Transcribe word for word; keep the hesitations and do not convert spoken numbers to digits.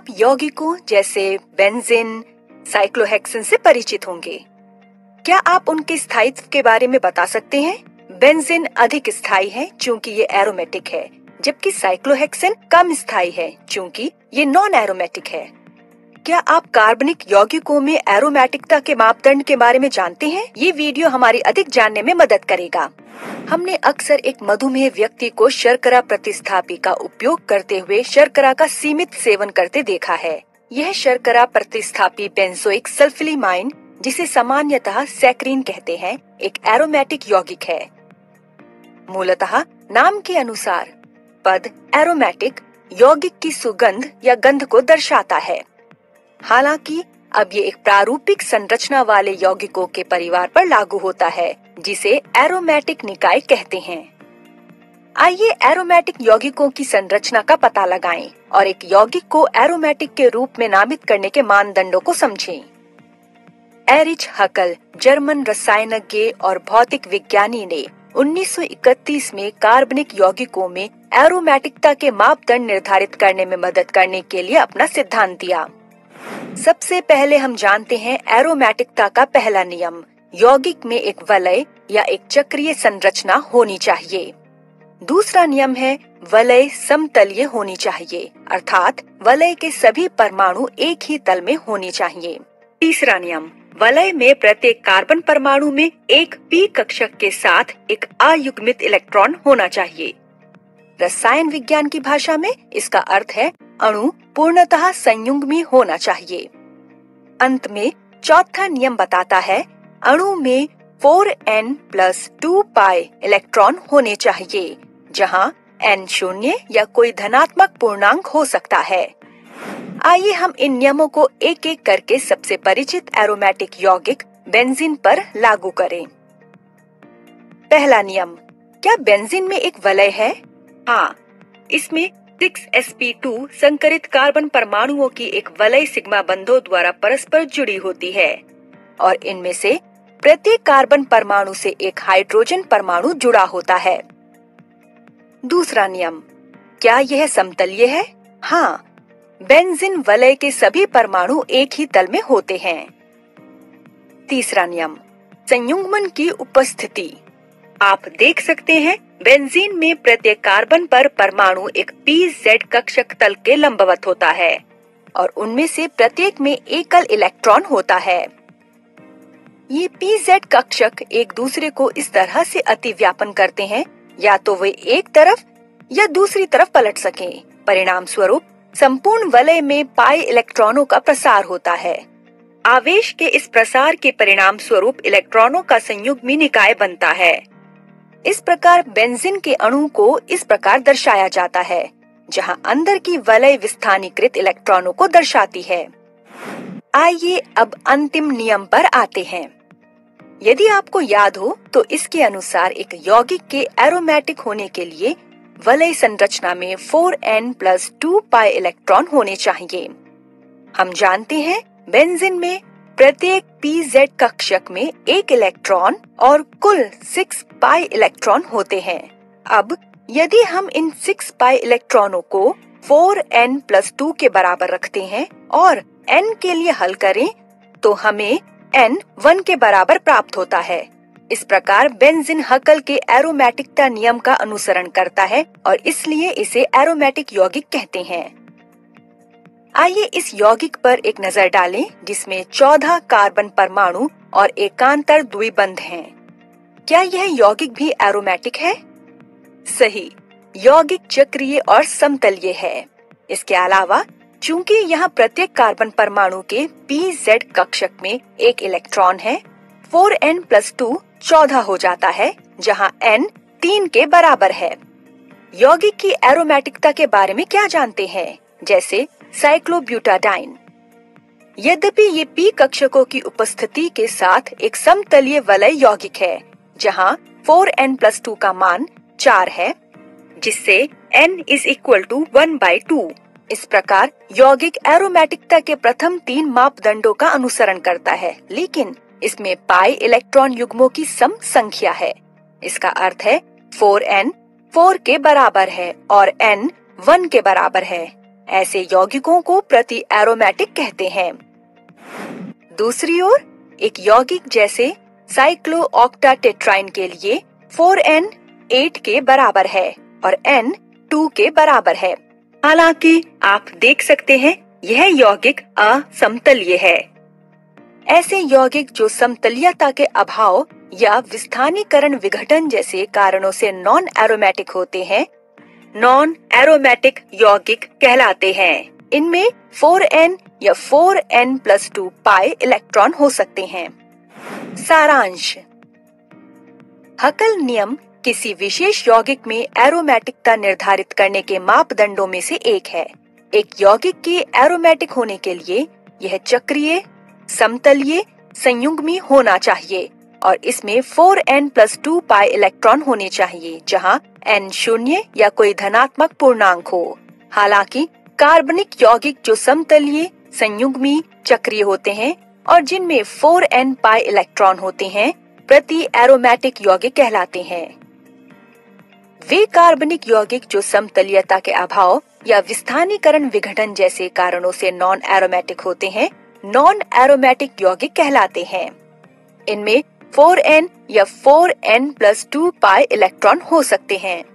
आप यौगिकों जैसे बेंजीन, साइक्लोहेक्सेन से परिचित होंगे। क्या आप उनके स्थायित्व के बारे में बता सकते हैं? बेंजीन अधिक स्थायी है चूंकि ये एरोमेटिक है, जबकि साइक्लोहेक्सेन कम स्थायी है चूंकि ये नॉन एरोमेटिक है। क्या आप कार्बनिक यौगिकों में एरोमेटिकता के मापदंड के बारे में जानते हैं? ये वीडियो हमारी अधिक जानने में मदद करेगा। हमने अक्सर एक मधुमेह व्यक्ति को शर्करा प्रतिस्थापी का उपयोग करते हुए शर्करा का सीमित सेवन करते देखा है। यह शर्करा प्रतिस्थापी बेंजोइक सल्फिलामाइन, जिसे सामान्यतः सैकरीन कहते हैं, एक एरोमेटिक यौगिक है। मूलतः नाम के अनुसार पद एरोमेटिक यौगिक की सुगंध या गंध को दर्शाता है। हालांकि अब ये एक प्रारूपिक संरचना वाले यौगिकों के परिवार पर लागू होता है, जिसे एरोमेटिक निकाय कहते हैं। आइए एरोमेटिक यौगिकों की संरचना का पता लगाएं और एक यौगिक को एरोमेटिक के रूप में नामित करने के मानदंडों को समझें। एरिच हकल, जर्मन रसायनज्ञ और भौतिक विज्ञानी ने उन्नीस सौ इकतीस में कार्बनिक यौगिकों में एरोमेटिकता के मापदंड निर्धारित करने में मदद करने के लिए अपना सिद्धांत दिया। सबसे पहले हम जानते हैं एरोमेटिकता का पहला नियम। यौगिक में एक वलय या एक चक्रीय संरचना होनी चाहिए। दूसरा नियम है वलय समतलीय होनी चाहिए, अर्थात वलय के सभी परमाणु एक ही तल में होने चाहिए। तीसरा नियम, वलय में प्रत्येक कार्बन परमाणु में एक पी कक्षक के साथ एक अयुग्मित इलेक्ट्रॉन होना चाहिए। रसायन विज्ञान की भाषा में इसका अर्थ है अणु पूर्णतः संयुग्मी होना चाहिए। अंत में चौथा नियम बताता है अणु में four n plus two pi electron होने चाहिए, जहां एन शून्य या कोई धनात्मक पूर्णांक हो सकता है। आइए हम इन नियमों को एक एक करके सबसे परिचित एरोमेटिक यौगिक बेंजीन पर लागू करें। पहला नियम, क्या बेंजीन में एक वलय है? हाँ, इसमें सिक्स एस पी टू संकरित कार्बन परमाणुओं की एक वलय सिग्मा बंधों द्वारा परस्पर जुड़ी होती है और इनमें से प्रत्येक कार्बन परमाणु से एक हाइड्रोजन परमाणु जुड़ा होता है। दूसरा नियम, क्या यह समतलीय है? हाँ, बेंजीन वलय के सभी परमाणु एक ही तल में होते हैं। तीसरा नियम, संयुग्मन की उपस्थिति। आप देख सकते हैं बेंजीन में प्रत्येक कार्बन पर परमाणु एक पी जेड कक्षक तल के लंबवत होता है और उनमें से प्रत्येक में एकल इलेक्ट्रॉन होता है। ये पी जेड कक्षक एक दूसरे को इस तरह से अतिव्यापन करते हैं, या तो वे एक तरफ या दूसरी तरफ पलट सकें। परिणाम स्वरूप संपूर्ण वलय में पाई इलेक्ट्रॉनों का प्रसार होता है। आवेश के इस प्रसार के परिणाम स्वरूप इलेक्ट्रॉनों का संयुग्मी निकाय बनता है। इस प्रकार बेंजीन के अणु को इस प्रकार दर्शाया जाता है, जहां अंदर की वलय विस्थानीकृत इलेक्ट्रॉनों को दर्शाती है। आइए अब अंतिम नियम पर आते हैं। यदि आपको याद हो तो इसके अनुसार एक यौगिक के एरोमेटिक होने के लिए वलय संरचना में four n plus two pi electron होने चाहिए। हम जानते हैं बेंजीन में प्रत्येक पी जेड कक्षक में एक इलेक्ट्रॉन और कुल सिक्स पाई इलेक्ट्रॉन होते हैं। अब यदि हम इन सिक्स पाई इलेक्ट्रॉनों को फोर एन प्लस टू के बराबर रखते हैं और n के लिए हल करें तो हमें n वन के बराबर प्राप्त होता है। इस प्रकार बेंजीन हकल के एरोमेटिकता नियम का अनुसरण करता है और इसलिए इसे एरोमेटिक यौगिक कहते हैं। आइए इस यौगिक पर एक नजर डालें, जिसमें चौदह कार्बन परमाणु और एकांतर द्विबंध हैं। क्या यह यौगिक भी एरोमेटिक है? सही, यौगिक चक्रीय और समतलीय है। इसके अलावा चूंकि यहाँ प्रत्येक कार्बन परमाणु के पी जेड कक्षक में एक इलेक्ट्रॉन है, फोर एन प्लस टू चौदह हो जाता है, जहाँ n तीन के बराबर है। यौगिक की एरोमेटिकता के बारे में क्या जानते हैं? जैसे साइक्लोब्यूटाडाइन। यद्यपि ये पी कक्षकों की उपस्थिति के साथ एक समतलीय वलय यौगिक है, जहाँ फोर एन प्लस टू का मान चार है, जिससे n is equal to one by two. इस प्रकार यौगिक एरोमेटिकता के प्रथम तीन मापदंडों का अनुसरण करता है, लेकिन इसमें पाई इलेक्ट्रॉन युग्मों की सम संख्या है। इसका अर्थ है फोर एन फोर के बराबर है और n वन के बराबर है। ऐसे यौगिकों को प्रति एरोमेटिक कहते हैं। दूसरी ओर एक यौगिक जैसे साइक्लोऑक्टाटेट्राइन के लिए फोर एन एट के बराबर है और N टू के बराबर है। हालांकि आप देख सकते हैं यह यौगिक असमतलीय है। ऐसे यौगिक जो समतलीयता के अभाव या विस्थानीकरण विघटन जैसे कारणों से नॉन एरोमेटिक होते हैं, नॉन एरोमेटिक यौगिक कहलाते हैं। इनमें फोर एन या four n plus two pi electron हो सकते हैं। सारांश। हकल नियम किसी विशेष यौगिक में एरोमेटिकता निर्धारित करने के मापदंडों में से एक है। एक यौगिक के एरोमेटिक होने के लिए यह चक्रीय, समतलीय, संयुग्मी होना चाहिए और इसमें four n plus two pi electron होने चाहिए, जहां N शून्य या कोई धनात्मक पूर्णांक हो। हालांकि कार्बनिक यौगिक जो समतलीय, संयुग्मी, चक्रीय होते हैं और जिनमें फोर एन पाई इलेक्ट्रॉन होते हैं, प्रति एरोमेटिक यौगिक कहलाते हैं। वे कार्बनिक यौगिक जो समतलीयता के अभाव या विस्थानीकरण विघटन जैसे कारणों से नॉन एरोमेटिक होते हैं, नॉन एरोमेटिक यौगिक कहलाते हैं। इनमें फोर एन या four n plus two pi electron हो सकते हैं।